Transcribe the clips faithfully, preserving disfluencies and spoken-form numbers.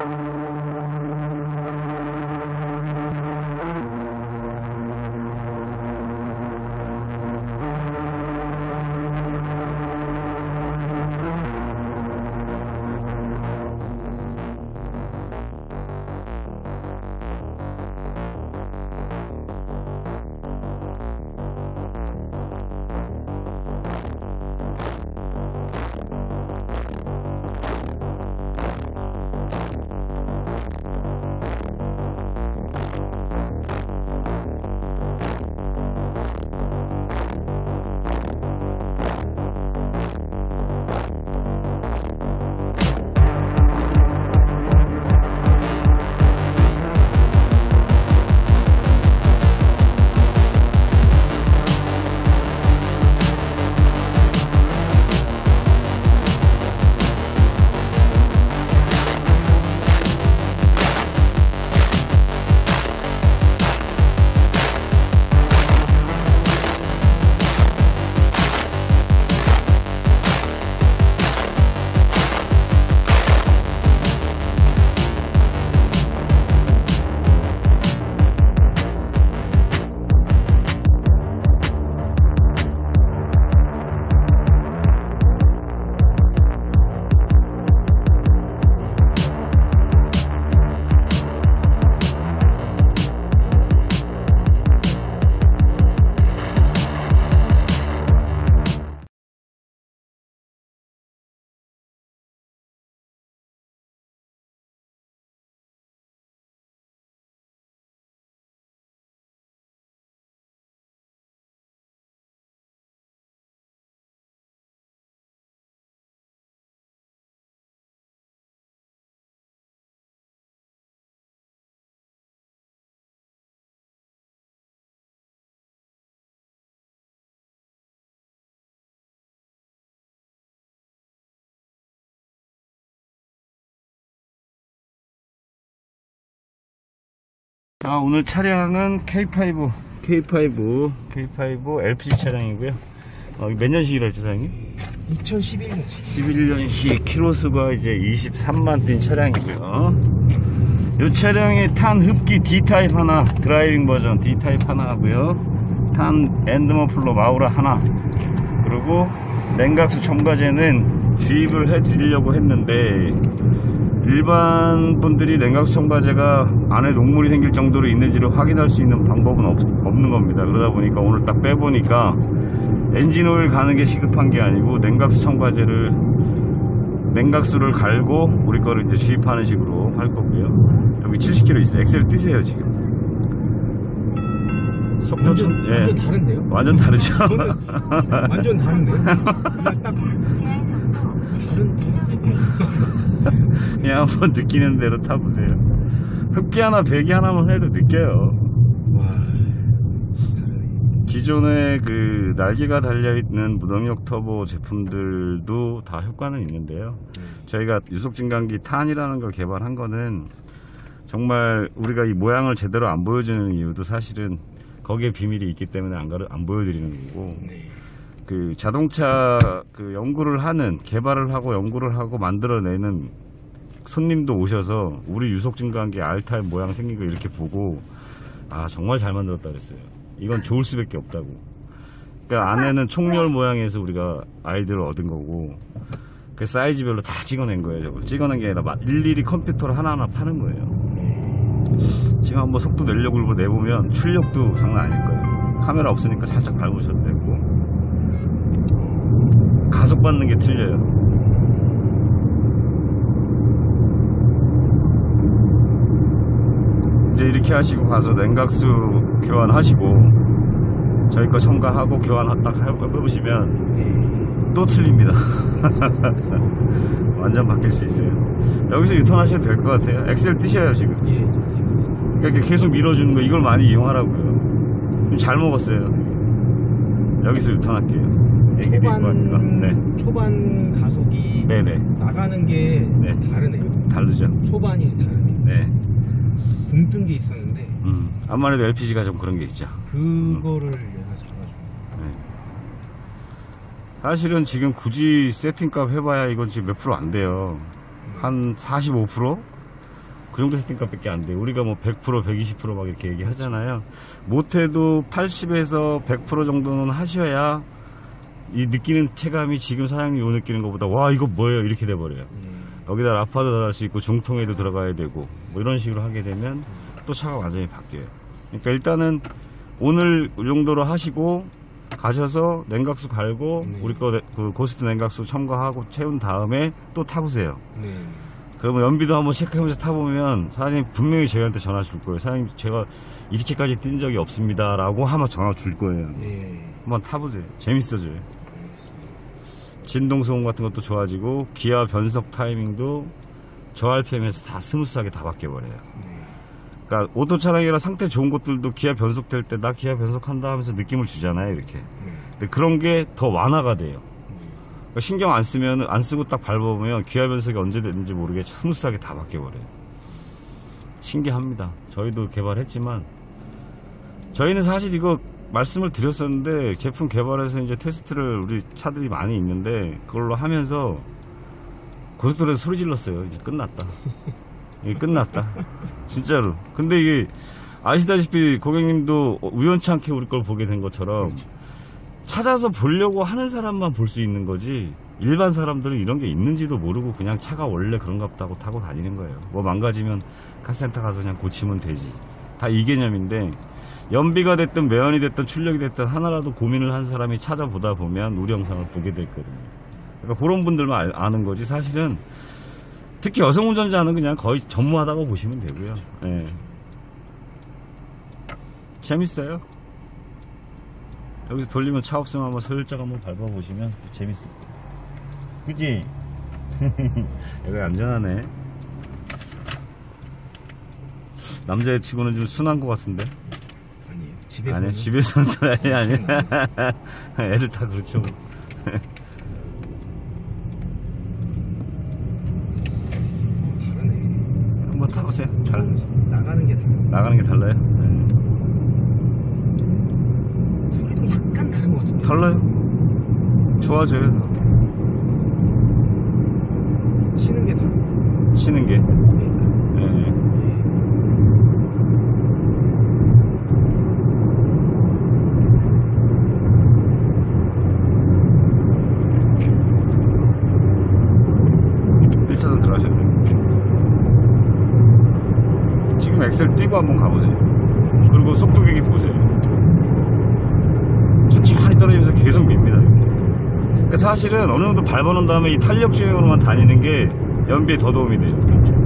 아, 오늘 차량은 케이 파이브 케이 파이브 케이 파이브 엘피지 차량이고요. 어, 몇 년식이라 했죠, 사장님? 이천십일 년식. 십일 년식 키로수가 이제 이십삼만 뛴 차량이고요. 이 차량에 탄 흡기 D타입 하나, 드라이빙 버전 D타입 하나 하고요. 탄 엔드머플러 마우라 하나, 그리고 냉각수 첨가제는 주입을 해 드리려고 했는데 일반 분들이 냉각수 첨가제가 안에 녹물이 생길 정도로 있는지를 확인할 수 있는 방법은 없, 없는 겁니다. 그러다 보니까 오늘 딱 빼보니까 엔진오일 가는 게 시급한 게 아니고 냉각수 첨가제를 냉각수를 갈고 우리 거를 이제 주입하는 식으로 할 거고요. 여기 칠십 킬로미터 있어요. 엑셀 띄세요 지금. 속도 완전, 천, 예. 완전 다른데요? 완전 다르죠. 완전 다른데요? 그냥 딱 다른. 그냥 한번 느끼는 대로 타보세요. 흡기 하나 배기 하나만 해도 느껴요. 와, 기존에 그 날개가 달려있는 무동력 터보 제품들도 다 효과는 있는데요. 저희가 유속진강기 탄이라는 걸 개발한 거는 정말 우리가 이 모양을 제대로 안 보여주는 이유도 사실은 거기에 비밀이 있기 때문에 안, 가르, 안 보여드리는 거고, 네. 그 자동차 그 연구를 하는, 개발을 하고 연구를 하고 만들어내는 손님도 오셔서 우리 유속진강기 R타입 모양 생긴 거 이렇게 보고, 아 정말 잘 만들었다 그랬어요. 이건 좋을 수밖에 없다고. 그러니까 안에는 총열 모양에서 우리가 아이디어를 얻은 거고, 그 사이즈별로 다 찍어낸 거예요. 저걸 찍어낸 게 아니라 일일이 컴퓨터를 하나하나 파는 거예요. 지금 한번 속도 내려고 내보면 출력도 장난 아닐 거예요. 카메라 없으니까 살짝 밟으셔도 되고, 가속 받는 게 틀려요. 이제 이렇게 하시고 가서 냉각수 교환하시고 저희 거 첨가하고 교환 딱 해보시면 또 틀립니다. 완전 바뀔 수 있어요. 여기서 유턴하셔도 될 것 같아요. 엑셀 뜨셔요 지금. 이렇게 계속 밀어주는 거, 이걸 많이 이용하라고요. 잘 먹었어요. 여기서 유턴할게요. 초반, 네. 초반 가속이 네네. 나가는 게 네. 다르네요. 다르죠. 초반이 다르네. 네. 붕 뜬 게 있었는데 음, 아무래도 엘피지가 좀 그런 게 있죠. 그거를 얘가 잡아주네. 네. 사실은 지금 굳이 세팅값 해봐야 이건 지금 몇 프로 안 돼요. 한 사십오 퍼센트? 그 정도 세팅값밖에 안 돼요. 우리가 뭐 백 퍼센트, 백이십 퍼센트 막 이렇게 얘기하잖아요. 못해도 팔십에서 백 퍼센트 정도는 하셔야 이 느끼는 체감이 지금 사장님이 느끼는 것보다 와 이거 뭐예요 이렇게 돼버려요. 음. 여기다 라파도 달을 수 있고 중통에도 들어가야 되고 뭐 이런 식으로 하게 되면 또 차가 완전히 바뀌어요. 그러니까 일단은 오늘 이 정도로 하시고 가셔서 냉각수 갈고 네. 우리 거 그 고스트 냉각수 첨가하고 채운 다음에 또 타보세요. 네. 그러면 연비도 한번 체크하면서 타보면 사장님 분명히 저희한테 전화 줄 거예요. 사장님 제가 이렇게까지 뛴 적이 없습니다 라고 하면 전화 줄 거예요. 예. 한번 타보세요. 재밌어져요. 알겠습니다. 진동소음 같은 것도 좋아지고 기아 변속 타이밍도 저 알피엠에서 다 스무스하게 다 바뀌어버려요. 네. 그러니까 오토 차량이라 상태 좋은 것들도 기아 변속될 때 나 기아 변속한다 하면서 느낌을 주잖아요 이렇게. 네. 근데 그런 게 더 완화가 돼요. 네. 그러니까 신경 안 쓰면 안 쓰고 딱 밟아보면 기아 변속이 언제 되는지 모르게 스무스하게 다 바뀌어버려요. 신기합니다. 저희도 개발했지만 저희는 사실 이거 말씀을 드렸었는데 제품 개발해서 이제 테스트를 우리 차들이 많이 있는데 그걸로 하면서 고속도로에서 소리 질렀어요. 이제 끝났다. 이게 끝났다. 진짜로. 근데 이게 아시다시피 고객님도 우연치 않게 우리 걸 보게 된 것처럼 그렇죠. 찾아서 보려고 하는 사람만 볼 수 있는 거지 일반 사람들은 이런 게 있는지도 모르고 그냥 차가 원래 그런가 보다 하고 타고 다니는 거예요. 뭐 망가지면 카센터 가서 그냥 고치면 되지. 다 이 개념인데 연비가 됐든 매연이 됐든 출력이 됐든 하나라도 고민을 한 사람이 찾아보다 보면 우리 영상을 보게 됐거든요. 그러니까 그런 분들만 알, 아는 거지 사실은 특히 여성 운전자는 그냥 거의 전무하다고 보시면 되고요. 예. 재밌어요. 여기서 돌리면 차 없으면 한번 슬쩍 한번 밟아보시면 재밌을 거예요. 그치? 여기 안전하네. 남자애 치고는 좀 순한 것 같은데? 아니에요. 집에서. 아니, 집에서는 아니, 아니. 애들 다 그렇죠. 다르네. 한번 타보세요. 잘. 나가는 게 달라. 나가는 게 달라요? 네. 소리도 약간 다른 것 같은데. 달라요. 좋아져요. 치는 게 다른. 치는 게. 네. 일 차선 들어가셔야 돼요. 지금 엑셀 띄고 한번 가보세요. 그리고 속도 계기 보세요. 천천히 떨어지면서 계속 밉니다. 그러니까 사실은 어느 정도 밟아놓은 다음에 이 탄력 주행으로만 다니는 게 연비에 더 도움이 돼요.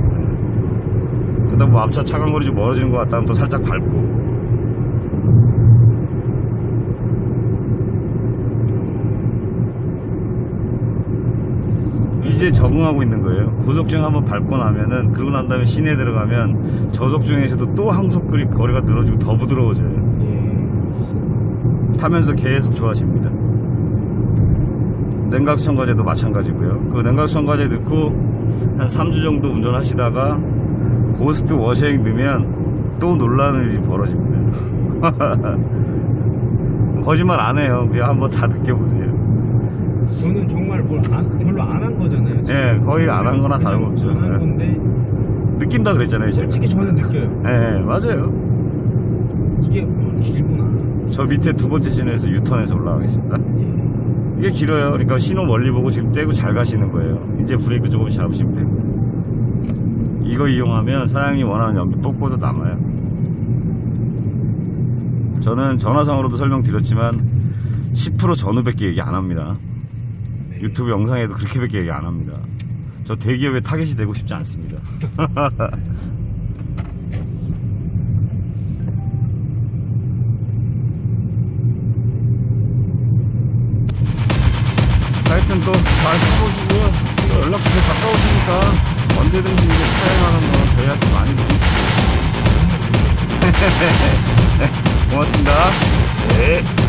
그다음 뭐 앞차 차간거리 좀 멀어지는 것 같다 하면 또 살짝 밟고. 이제 적응하고 있는 거예요. 고속주행 한번 밟고 나면은 그러고 난 다음에 시내에 들어가면 저속주행에서도 또 항속거리 거리가 늘어지고 더 부드러워져요. 예. 타면서 계속 좋아집니다. 냉각수 첨가제도 마찬가지고요. 그 냉각수 첨가제 넣고 한 삼 주 정도 운전하시다가 고스트 워셔액 넣으면 또 놀라는 일이 벌어집니다. 거짓말 안 해요. 그냥 한번 다 느껴보세요. 저는 정말 뭘 안, 별로 안 한 거잖아요. 지금. 예, 거의 안 한 거나 다름없죠. 안 한 건데 느낀다 그랬잖아요, 제가. 솔직히 저는 느껴요. 예, 맞아요. 이게 어, 길구나. 저 밑에 두 번째 씬에서 유턴해서 올라가겠습니다. 예. 이게 길어요. 그러니까 신호 멀리 보고 지금 떼고 잘 가시는 거예요. 이제 브레이크 조금씩 잡으시면 되고. 이거 이용하면 사장님이 원하는 연비 뽀뽀도 남아요. 저는 전화상으로도 설명드렸지만 십 퍼센트 전후밖에 얘기 안 합니다. 네. 유튜브 영상에도 그렇게밖에 얘기 안 합니다. 저 대기업에 타겟이 되고 싶지 않습니다. 하여튼 또 잘 해보시고요. 연락주에 가까우시니까 언제든지 이제 사용하는 거 저희한테 많이 드리고 고맙습니다. 네.